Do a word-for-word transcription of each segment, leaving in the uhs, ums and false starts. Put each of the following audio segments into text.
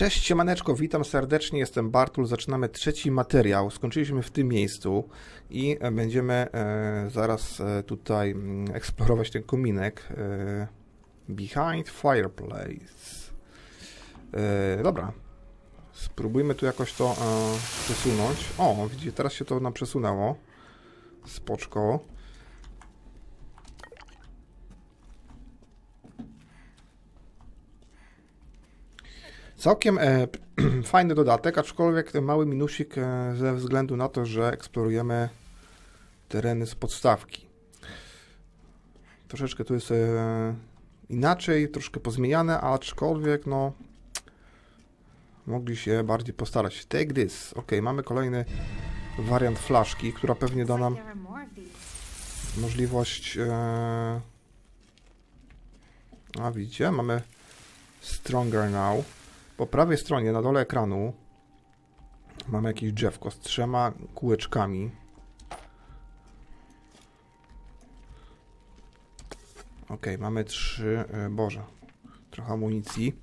Cześć, siemaneczko, witam serdecznie, jestem Bartul, zaczynamy trzeci materiał, skończyliśmy w tym miejscu i będziemy e, zaraz e, tutaj m, eksplorować ten kominek e, behind fireplace. E, dobra, spróbujmy tu jakoś to e, przesunąć. O, widzicie, teraz się to nam przesunęło, spoczko. Całkiem e, fajny dodatek, aczkolwiek ten mały minusik e, ze względu na to, że eksplorujemy tereny z podstawki. Troszeczkę tu jest e, inaczej, troszkę pozmieniane, aczkolwiek no mogli się bardziej postarać. Take this. Ok, mamy kolejny wariant flaszki, która pewnie da nam możliwość... E, a widzicie, mamy stronger now. Po prawej stronie, na dole ekranu, mamy jakieś drzewko z trzema kółeczkami. Ok, mamy trzy... Boże, trochę amunicji.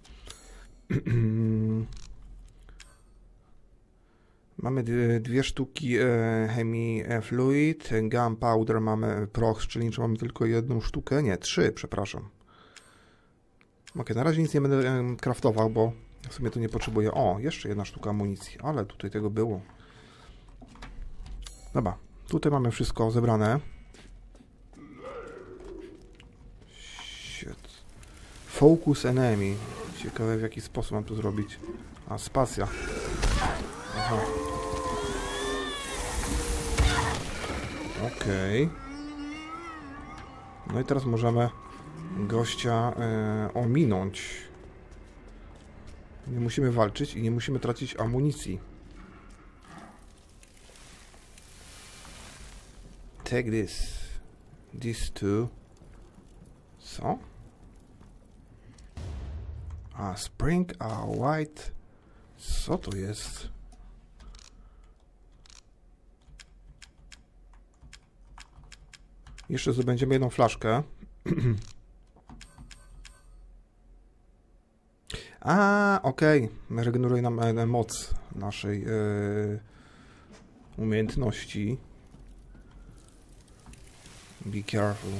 Mamy dwie, dwie sztuki chemii fluid, gunpowder, mamy proch strzelniczy, mamy tylko jedną sztukę, nie, trzy, przepraszam. Ok, na razie nic nie będę craftował, bo w sumie to nie potrzebuję. O, jeszcze jedna sztuka amunicji, ale tutaj tego było. Dobra, tutaj mamy wszystko zebrane. Shit. Focus enemy. Ciekawe, w jaki sposób mam to zrobić. A, spacja. Aha. Okej. Okay. No i teraz możemy gościa e, ominąć. Nie musimy walczyć i nie musimy tracić amunicji. Take this. These two. Co? A, spring, a white. Co to jest? Jeszcze zdobędziemy jedną flaszkę. A, okej. Okay. Regeneruje nam e, moc naszej e, umiejętności. Be careful.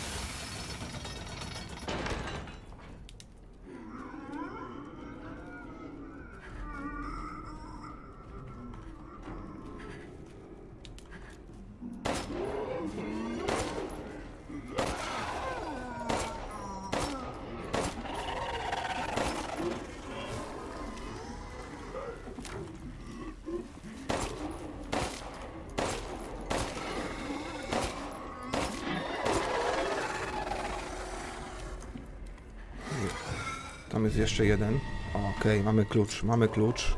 Tam jest jeszcze jeden. Okej, okay, mamy klucz, mamy klucz.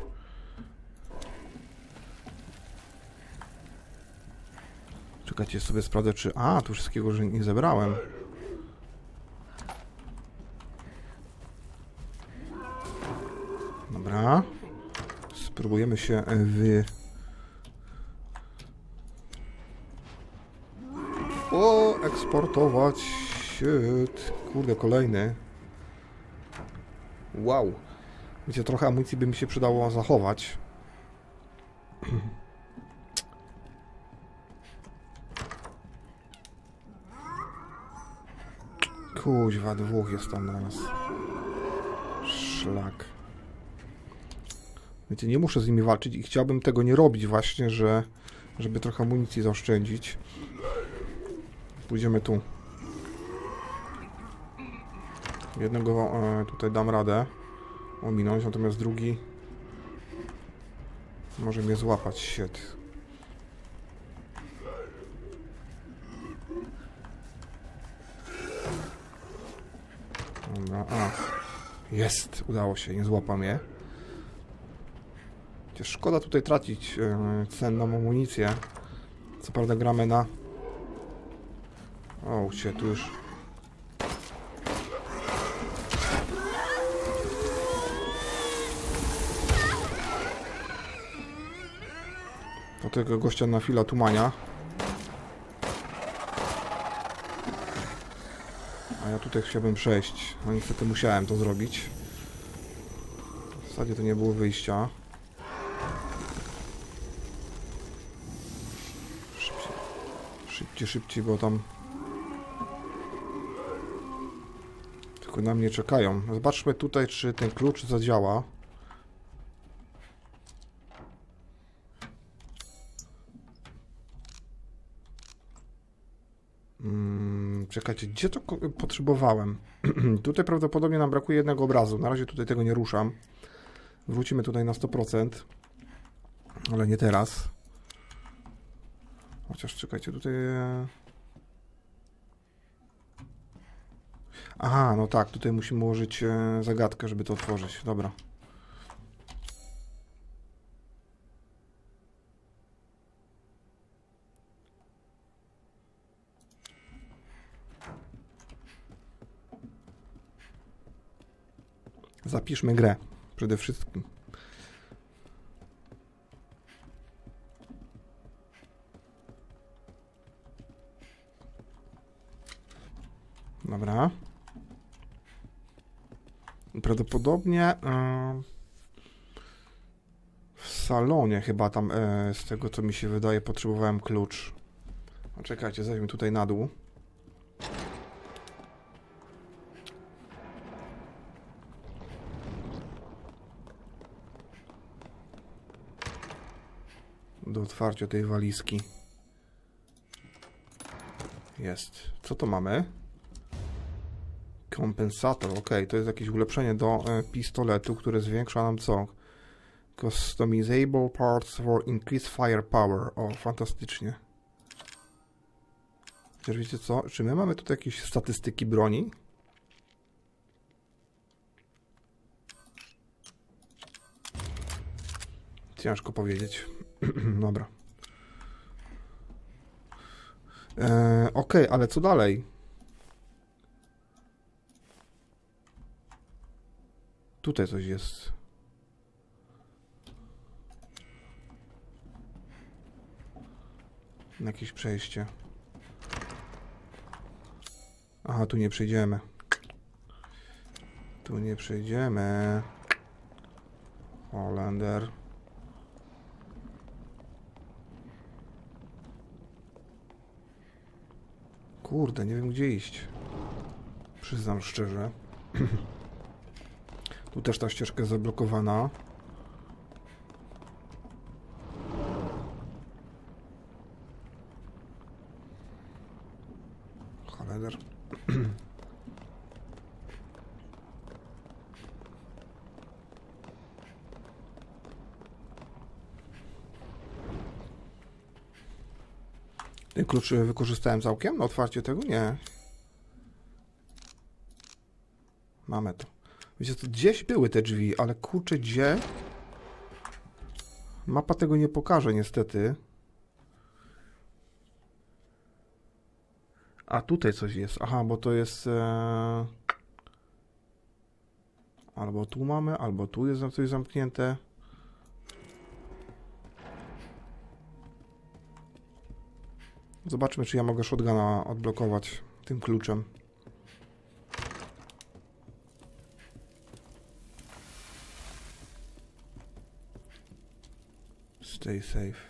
Czekajcie, sobie sprawdzę, czy... A, tu wszystkiego że nie zebrałem. Dobra. Spróbujemy się wy... O, eksportować. Shit. Kurde, kolejny. Wow. Wiecie, trochę amunicji by mi się przydało zachować. Kuźwa, dwóch jest tam na nas. Szlak. Wiecie, nie muszę z nimi walczyć i chciałbym tego nie robić właśnie, że żeby trochę amunicji zaoszczędzić. Pójdziemy tu. Jednego e, tutaj dam radę ominąć, natomiast drugi może mnie złapać. Shit. Dobra, a. Jest, udało się, nie złapał mnie. Chociaż szkoda tutaj tracić e, cenną amunicję. Co prawda gramy na... O, się tu już... Do tego gościa na chwilę tumania. A ja tutaj chciałbym przejść. No niestety musiałem to zrobić. zasadzie to nie było wyjścia. Szybciej, szybciej, szybciej, bo tam... Tylko na mnie czekają. Zobaczmy tutaj, czy ten klucz zadziała. Hmm, czekajcie, gdzie to potrzebowałem? Tutaj prawdopodobnie nam brakuje jednego obrazu. Na razie tutaj tego nie ruszam. Wrócimy tutaj na sto procent. Ale nie teraz. Chociaż czekajcie, tutaj... Aha, no tak, tutaj musimy ułożyć zagadkę, żeby to otworzyć. Dobra. Zapiszmy grę. Przede wszystkim. Dobra. Prawdopodobnie yy, w salonie chyba tam, yy, z tego co mi się wydaje, potrzebowałem klucz. O, czekajcie, zejdźmy tutaj na dół. Do otwarcia tej walizki. Jest. Co to mamy? Kompensator, ok, to jest jakieś ulepszenie do e, pistoletu, które zwiększa nam co? Customizable parts for increased firepower. O, fantastycznie. Chociaż wiecie co? Czy my mamy tutaj jakieś statystyki broni? Ciężko powiedzieć. Dobra. E, ok, ale co dalej? Tutaj coś jest. Jakieś przejście. Aha, tu nie przejdziemy. Tu nie przejdziemy. Holender. Kurde, nie wiem gdzie iść. Przyznam szczerze. Tu też ta ścieżka jest zablokowana. Holender. Ten klucz wykorzystałem całkiem na otwarcie tego? Nie. Mamy to. Wiecie co, gdzieś były te drzwi, ale kurczę, gdzie? Mapa tego nie pokaże niestety. A tutaj coś jest. Aha, bo to jest... E... Albo tu mamy, albo tu jest coś zamknięte. Zobaczmy, czy ja mogę shotguna odblokować tym kluczem. Stay safe.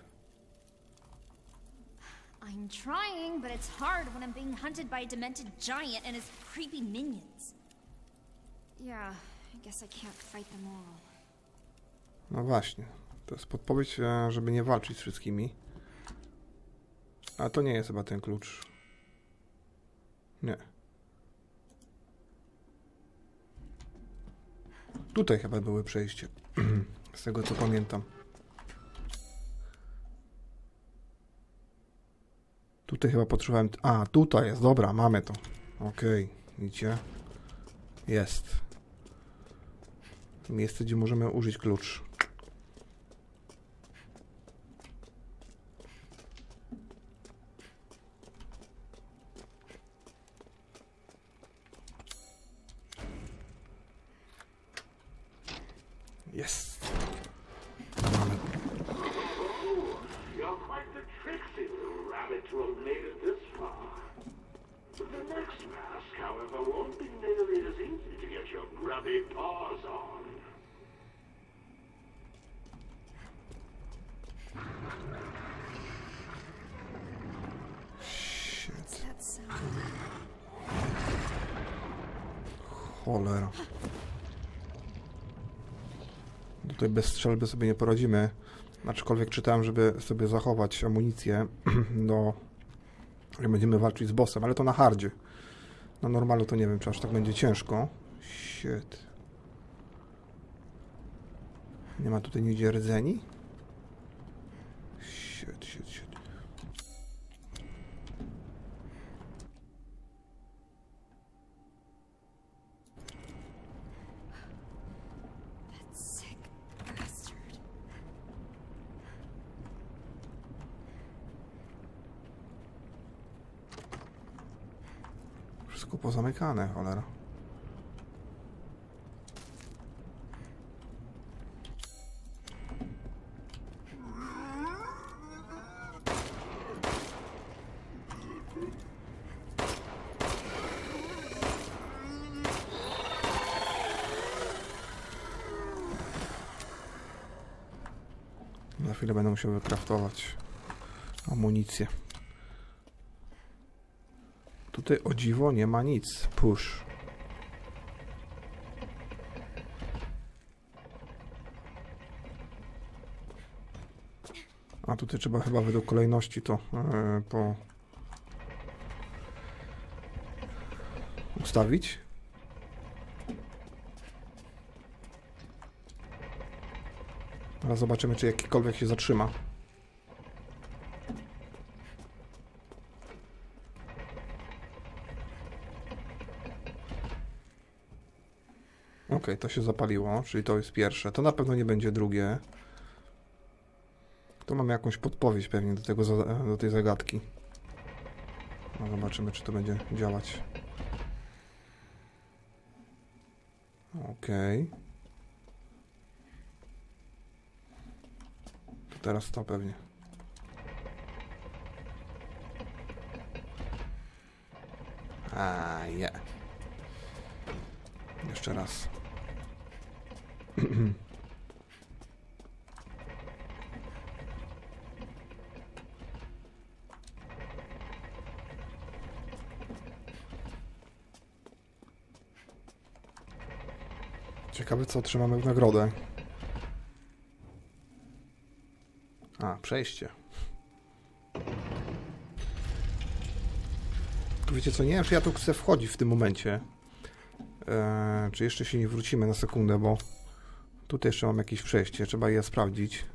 I'm trying, but it's hard when I'm being hunted by a demented giant and his creepy minions. Yeah, I guess I can't fight them all. No właśnie. To jest podpowiedź, żeby nie walczyć z wszystkimi. A to nie jest chyba ten klucz. Nie. Tutaj chyba były przejście. Z tego co pamiętam. Tutaj chyba potrzebowałem... A, tutaj jest. Dobra, mamy to. Okej, okay. Widzicie? Jest. Miejsce, gdzie możemy użyć klucz. Jest. Mamy. You're quite the tricksy little rabbit to have made it this far. The next mask, however, won't be nearly as easy to get your grubby paws on. Shit. Cholera. Tutaj bez strzelby sobie nie poradzimy. Aczkolwiek czytałem, żeby sobie zachować amunicję do... jak będziemy walczyć z bossem, ale to na hardzie. Na normalu to nie wiem, czy aż tak będzie ciężko. Shit. Nie ma tutaj nigdzie rdzeni? Shit, shit, shit. Wszystko pozamykane, cholera. Za chwilę będę musiał wykraftować amunicję. Tutaj o dziwo nie ma nic. Push. A tutaj trzeba chyba według kolejności to yy, po ustawić. Teraz zobaczymy, czy jakikolwiek się zatrzyma. Ok, to się zapaliło, czyli to jest pierwsze. To na pewno nie będzie drugie. Tu mamy jakąś podpowiedź pewnie do, tego, do tej zagadki. No, zobaczymy, czy to będzie działać. Ok. To teraz to pewnie. A, je. Yeah. Jeszcze raz. Ciekawe, co otrzymamy w nagrodę. A, przejście. Wiecie co, nie wiem, czy ja tu chcę wchodzić w tym momencie. Eee, czy jeszcze się nie wrócimy na sekundę, bo tutaj jeszcze mam jakieś przejście, trzeba je sprawdzić.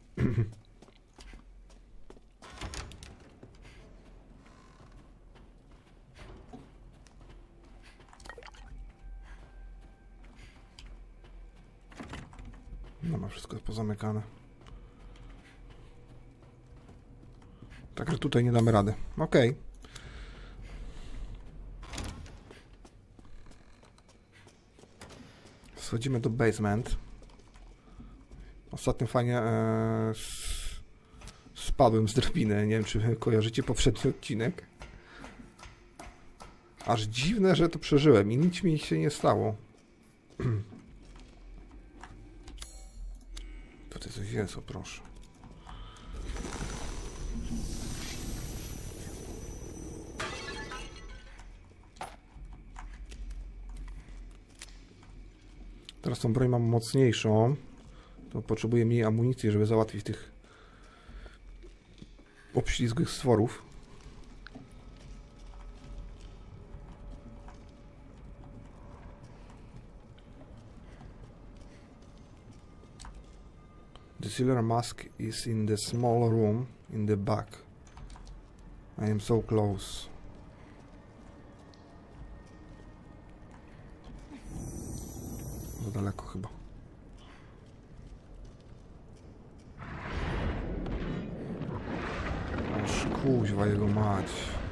No ma wszystko pozamykane. Także tutaj nie damy rady. Okej. Okay. Schodzimy do basement. Ostatnio fajnie e, spadłem z drabiny. Nie wiem, czy kojarzycie poprzedni odcinek. Aż dziwne, że to przeżyłem i nic mi się nie stało. Tutaj coś jest, o proszę. Teraz tą broń mam mocniejszą. To potrzebuję mniej amunicji, żeby załatwić tych obślizgłych stworów. The silver mask is in the small room in the back. I am so close. Za daleko chyba. Aż kuźwa jego mać.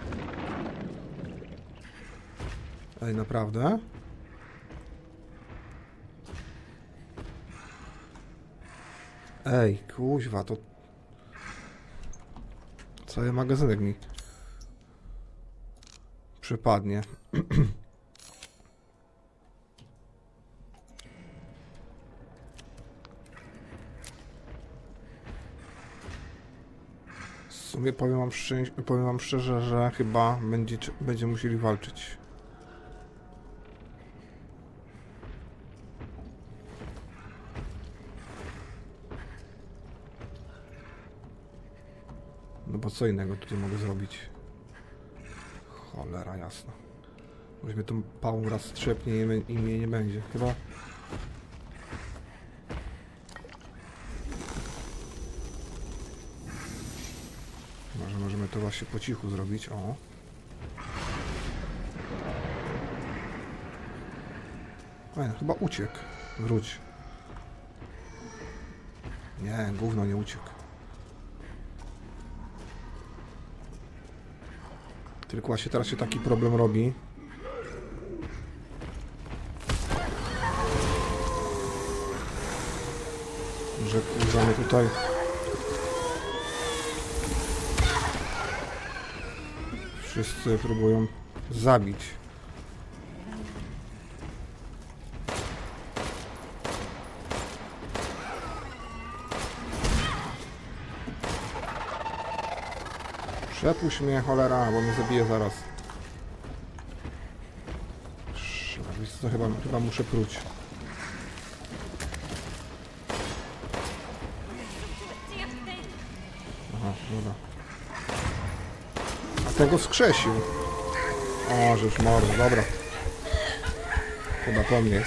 Ej, naprawdę? Ej, kuźwa, to... Cały magazynek mi przypadnie. Mówię, powiem wam, szczę- powiem wam szczerze, że chyba będzie, będziemy musieli walczyć. No bo co innego tutaj mogę zrobić? Cholera jasna. Może mnie tą pałą raz strzepnie i mnie nie będzie. Chyba... Może możemy to właśnie po cichu zrobić. O. Fajne, chyba uciekł. Wróć. Nie, gówno nie uciekł. Tylko właśnie teraz się taki problem robi. Że kurwa mnie tutaj... Wszyscy próbują zabić. Przepuść mnie, cholera, bo mnie zabije zaraz. Wiesz co, chyba, chyba muszę pruć. Aha, dobra. A tego wskrzesił. O, że już mordo, dobra. Chyba po mnie jest.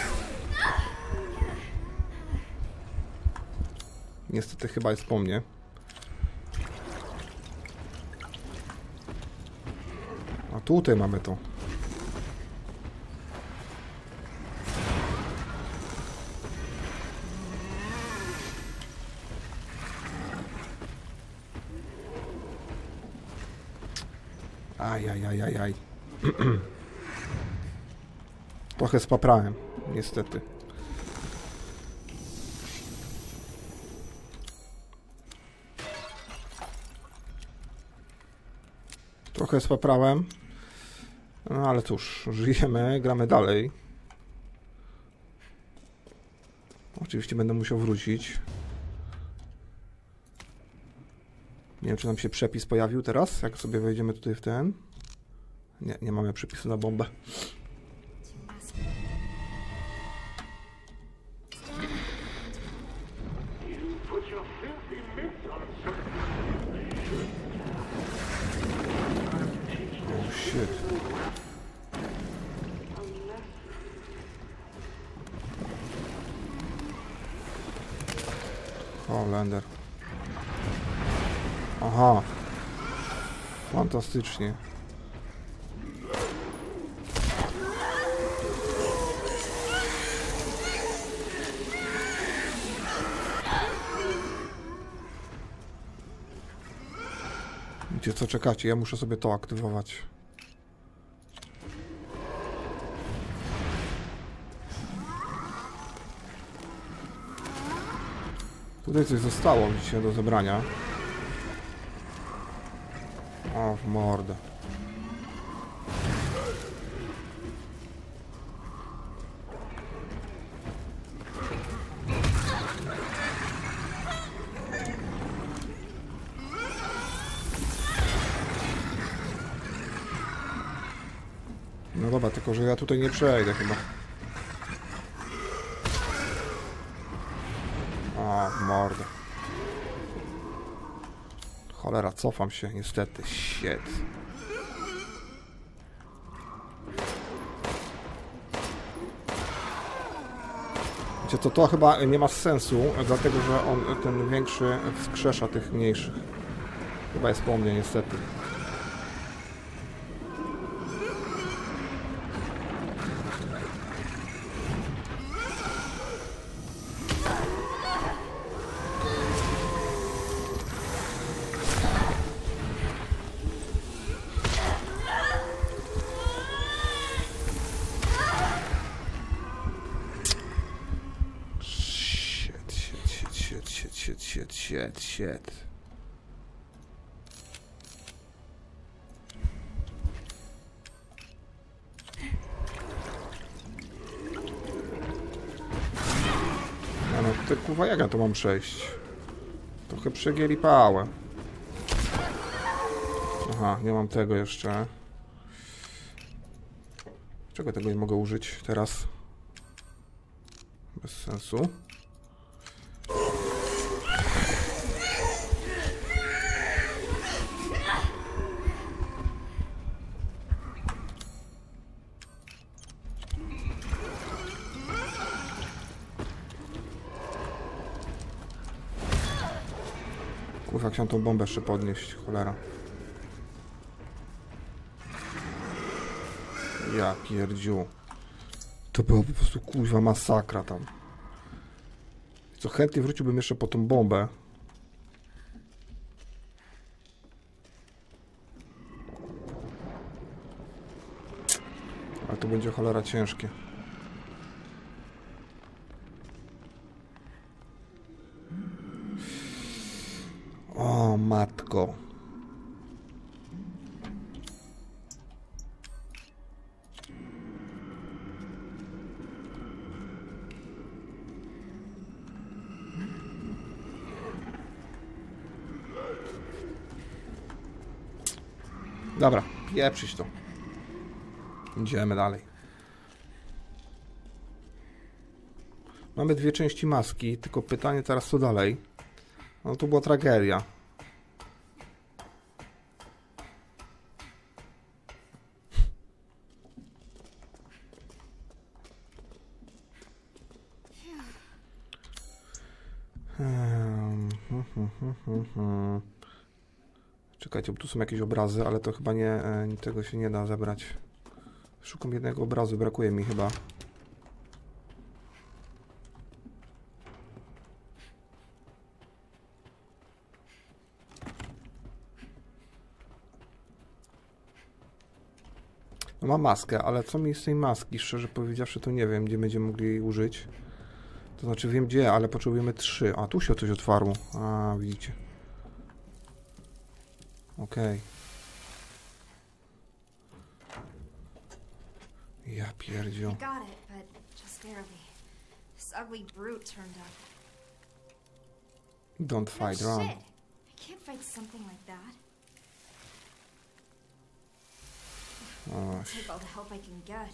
Niestety chyba jest po mnie. A tutaj mamy to. Ajajajajaj. Trochę spaprałem, niestety. Trochę spaprałem. No ale cóż, żyjemy, gramy dalej. Oczywiście będę musiał wrócić. Nie wiem, czy nam się przepis pojawił teraz, jak sobie wejdziemy tutaj w ten. Nie, nie mamy przepisu na bombę. Oh shit. Holender. Aha. Fantastycznie. Wiecie co, czekacie? Ja muszę sobie to aktywować. Tutaj coś zostało, widzicie, do zebrania. O, w mordę. No dobra, tylko że ja tutaj nie przejdę chyba. O, w mordę. Cholera, cofam się, niestety. Shit. Wiecie co, to chyba nie ma sensu, dlatego że on, ten większy, wskrzesza tych mniejszych. Chyba jest po mnie, niestety. Shit, shit, shit, shit. No, no ty kurwa, jak ja to mam przejść? Trochę przegięli pałę. Aha, nie mam tego jeszcze. Czego tego nie mogę użyć teraz? Bez sensu. Kurwa, chciałem tą bombę jeszcze podnieść, cholera. Ja pierdziu. To była po prostu kurwa masakra tam. Co, chętnie wróciłbym jeszcze po tą bombę. Ale to będzie cholera ciężkie. O matko. Dobra, pieprzyć to. Idziemy dalej. Mamy dwie części maski, tylko pytanie teraz co dalej? No to była tragedia. Hmm, hmm, hmm, hmm, hmm. Czekajcie, bo tu są jakieś obrazy, ale to chyba nie, e, tego się nie da zebrać. Szukam jednego obrazu, brakuje mi chyba. No mam maskę, ale co mi z tej maski? Szczerze powiedziawszy, to nie wiem, gdzie będziemy mogli jej użyć. To znaczy wiem gdzie, ale potrzebujemy trzy. A tu się coś otwarło. A, widzicie. Okej. Ja pierdziu. I got it, but just barely. This ugly brute turned up. Don't No fight, run. shit. I can't fight something like that. O, Take all the help I can get.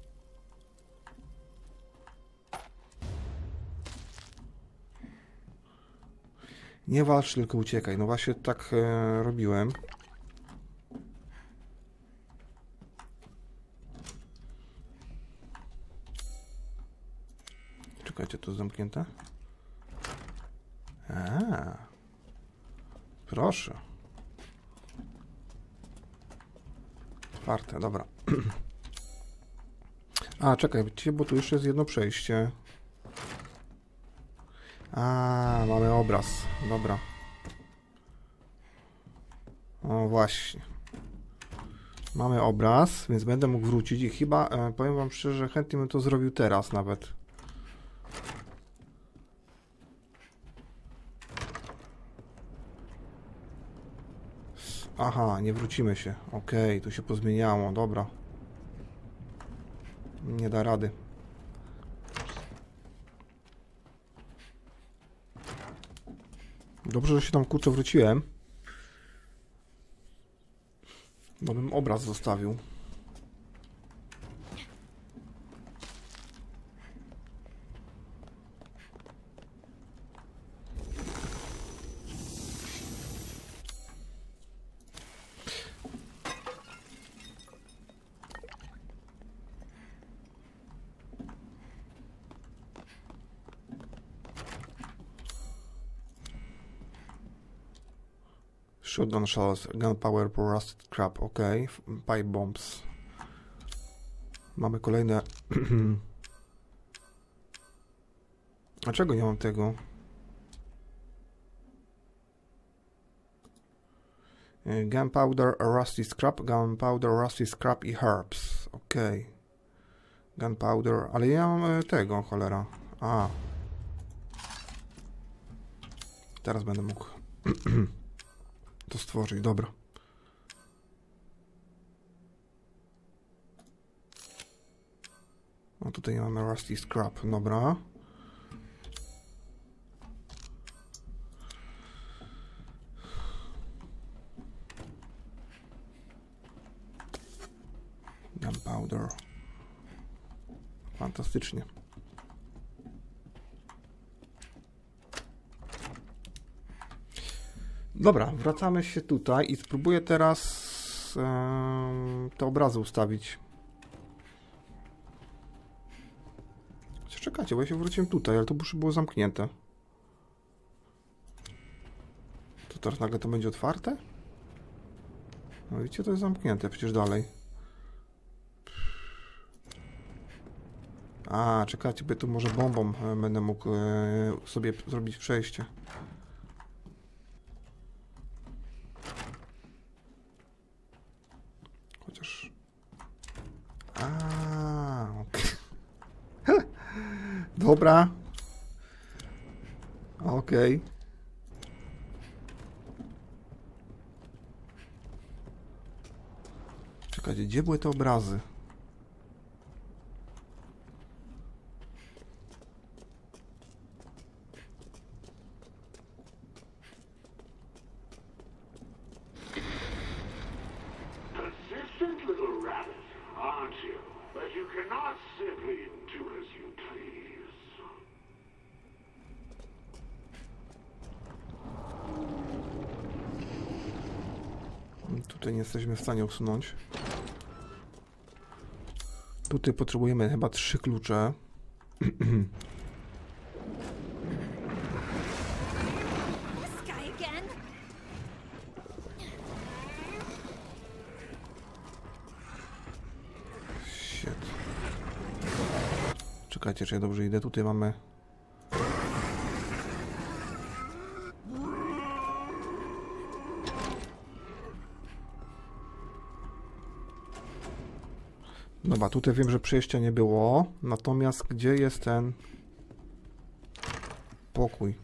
nie walcz, tylko uciekaj. No właśnie tak e, robiłem. Czekajcie, to jest zamknięte? A, proszę. Otwarte, dobra. A, czekaj, bo tu jeszcze jest jedno przejście. A, mamy obraz. Dobra. O, właśnie. Mamy obraz, więc będę mógł wrócić i chyba, e, powiem wam szczerze, chętnie bym to zrobił teraz nawet. Aha, nie wrócimy się. Okej, okay, tu się pozmieniało, dobra. Nie da rady. Dobrze, że się tam kurczę wróciłem. Bo bym obraz zostawił. Shotgun shells, gunpowder for rusted scrap, ok. Pipe bombs. Mamy kolejne... Dlaczego nie mam tego? Gunpowder, rusty scrap, gunpowder, rusty scrap i herbs, ok. Gunpowder, ale ja mam tego, cholera. A. Teraz będę mógł... to stworzyć, dobra. No tutaj mamy rusty scrap, dobra. Gunpowder. Fantastycznie. Dobra, wracamy się tutaj i spróbuję teraz e, te obrazy ustawić. Czekajcie, bo ja się wróciłem tutaj, ale to już było zamknięte. To teraz nagle to będzie otwarte? No widzicie, to jest zamknięte, przecież dalej. A, czekajcie, bo tu może bombą będę mógł e, sobie zrobić przejście. Chociaż... A, okay. Dobra. Okej. Okay. Czekajcie, gdzie były te obrazy? Tutaj nie jesteśmy w stanie usunąć. Tutaj potrzebujemy chyba trzy klucze. Shit. Czekajcie, czy ja dobrze idę. Tutaj mamy... Dobra, tutaj wiem, że przejścia nie było. Natomiast gdzie jest ten pokój?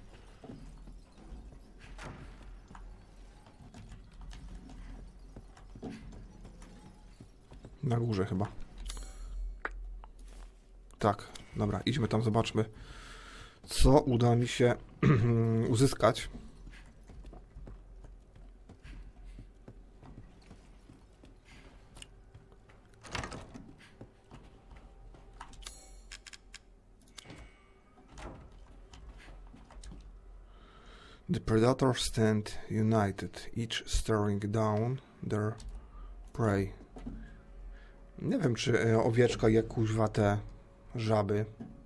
Na górze chyba. Tak, dobra, idźmy tam, zobaczmy, co uda mi się uzyskać. The predators stand united, each staring down their prey. Nie wiem, czy owieczka je kuźwa te żaby.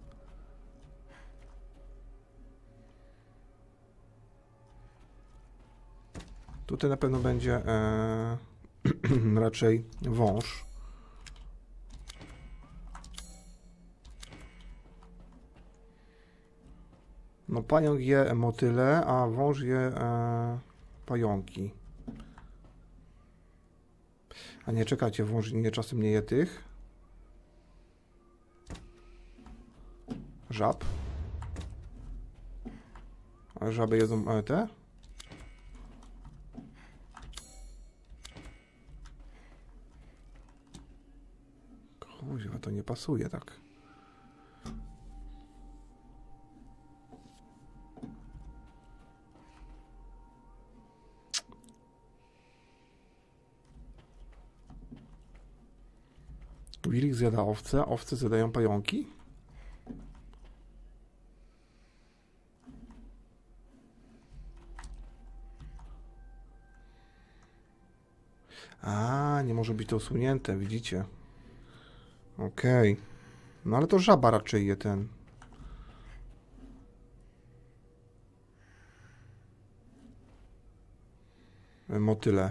Tutaj na pewno będzie e, raczej wąż. No pająk je motyle, a wąż je e, pająki. A nie, czekajcie, wąż nie, czasem nie je tych żab. A żaby jedzą e, te? Kuźwa, to nie pasuje tak. Wilk zjada owce, owce zjadają pająki? A, nie może być to usunięte, widzicie? Okej. Okay. No ale to żaba raczej je ten. Motyle.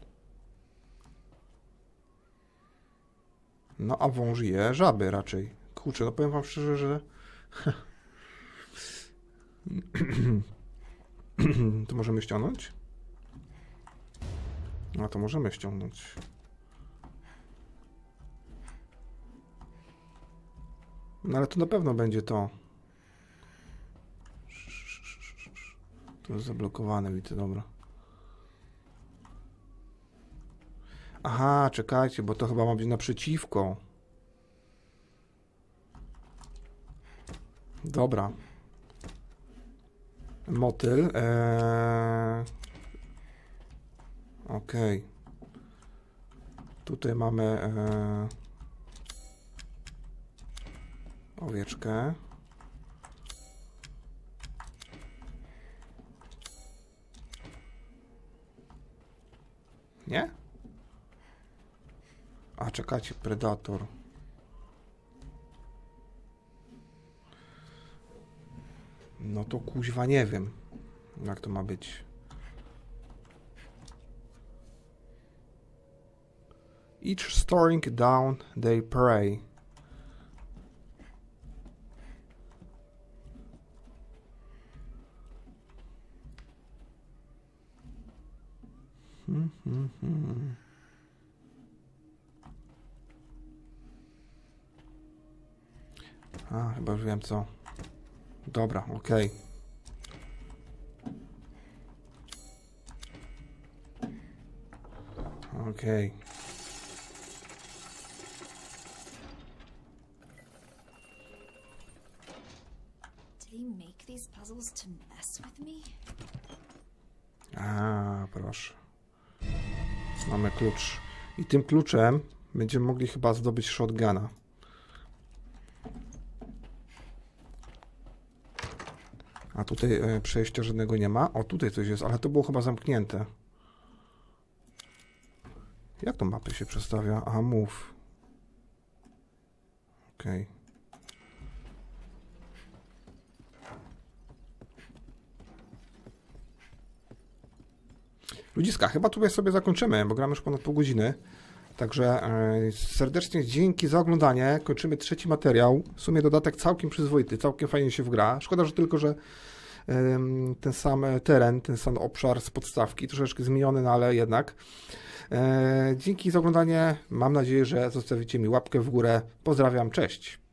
No a wąż je żaby raczej. Kurczę, no powiem wam szczerze, że... To możemy ściągnąć? No to możemy ściągnąć. No ale to na pewno będzie to. To jest zablokowane, widzę, dobra. Aha, czekajcie, bo to chyba ma być naprzeciwko. Dobra. Motyl. Eee... Okej. Okay. Tutaj mamy... Eee... owieczkę. Nie? A czekajcie, Predator. No to kuźwa nie wiem, jak to ma być. Each storing down they prey. Hmm, hmm, hmm. A, chyba już wiem co. Dobra, okej. Okay. Okej. Okay. Did he make these puzzles to mess with me? A, proszę. Mamy klucz. I tym kluczem będziemy mogli chyba zdobyć shotguna. A tutaj e, przejścia żadnego nie ma. O, tutaj coś jest, ale to było chyba zamknięte. Jak to mapy się przestawia? Aha, move. Okej. Okay. Ludziska, chyba tutaj sobie zakończymy, bo gramy już ponad pół godziny. Także e, serdecznie dzięki za oglądanie. Kończymy trzeci materiał. W sumie dodatek całkiem przyzwoity, całkiem fajnie się wgra. Szkoda, że tylko, że e, ten sam teren, ten sam obszar z podstawki, troszeczkę zmieniony, no ale jednak. E, dzięki za oglądanie. Mam nadzieję, że zostawicie mi łapkę w górę. Pozdrawiam, cześć.